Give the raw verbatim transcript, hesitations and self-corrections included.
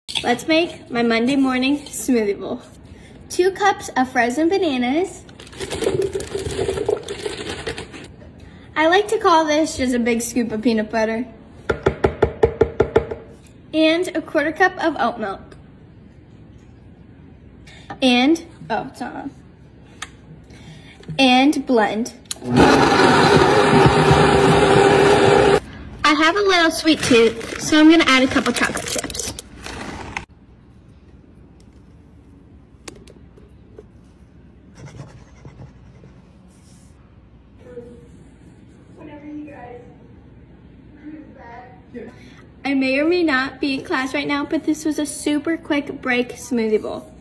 Let's make my Monday morning smoothie bowl. Two cups of frozen bananas. I like to call this just a big scoop of peanut butter. And a quarter cup of oat milk. And, oh, it's not on. And blend. I have a little sweet tooth, so I'm gonna add a couple chocolate chips. Whenever you guys prove that. I may or may not be in class right now, but this was a super quick break smoothie bowl.